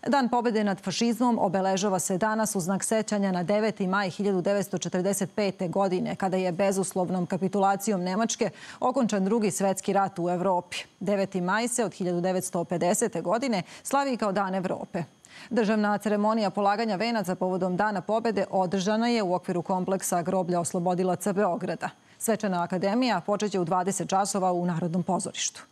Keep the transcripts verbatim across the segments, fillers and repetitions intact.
Dan pobede nad fašizmom obeležava se danas u znak sećanja na deveti maj hiljadu devetsto četrdeset pete. godine, kada je bezuslovnom kapitulacijom Nemačke okončan Drugi svetski rat u Evropi. deveti maj se od hiljadu devetsto pedesete. godine slavi kao Dan Evrope. Državna ceremonija polaganja venaca povodom Dana pobede održana je u okviru kompleksa groblja oslobodilaca Beograda. Svečana akademija počeće u dvadeset časova u Narodnom pozorištu.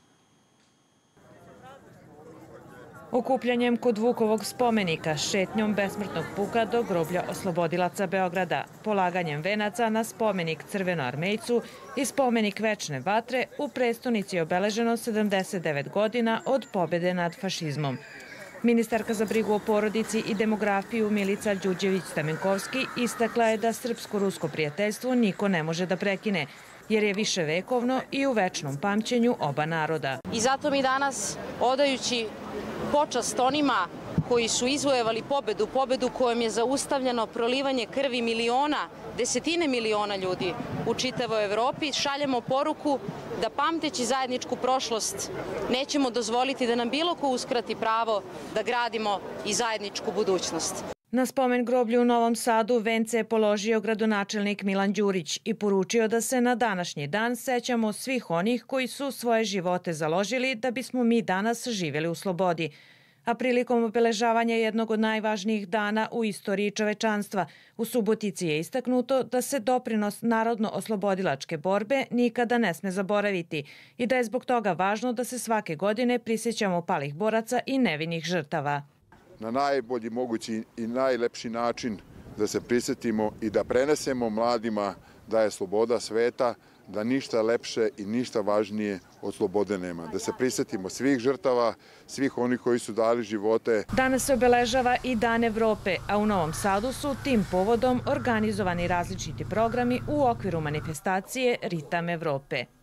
Okupljanjem kod Vukovog spomenika, šetnjom besmrtnog puka do groblja oslobodilaca Beograda, polaganjem venaca na spomenik Crvenoarmejcu i spomenik Večne vatre, u prestonici je obeleženo sedamdeset devet godina od pobede nad fašizmom. Ministarka za brigu o porodici i demografiju Milica Đurđević-Stamenkovski istakla je da srpsko-rusko prijateljstvo niko ne može da prekine, jer je viševekovno i u večnom pamćenju oba naroda. I zato mi danas, odajući počast onima koji su izvojevali pobedu, pobedu kojom je zaustavljeno prolivanje krvi miliona, desetine miliona ljudi u čitavoj Evropi, šaljemo poruku da pamteći zajedničku prošlost nećemo dozvoliti da nam bilo ko uskrati pravo da gradimo i zajedničku budućnost. Na spomen groblju u Novom Sadu vence je položio gradonačelnik Milan Đurić i poručio da se na današnji dan sećamo svih onih koji su svoje živote založili da bismo mi danas živjeli u slobodi. A prilikom obeležavanja jednog od najvažnijih dana u istoriji čovečanstva, u Subotici je istaknuto da se doprinos narodno-oslobodilačke borbe nikada ne sme zaboraviti i da je zbog toga važno da se svake godine prisjećamo palih boraca i nevinih žrtava. Na najbolji mogući i najlepši način da se prisjetimo i da prenesemo mladima da je sloboda sveta, da ništa lepše i ništa važnije od slobode nema. Da se prisjetimo svih žrtava, svih onih koji su dali živote. Danas se obeležava i Dan Evrope, a u Novom Sadu su tim povodom organizovani različiti programi u okviru manifestacije Ritam Evrope.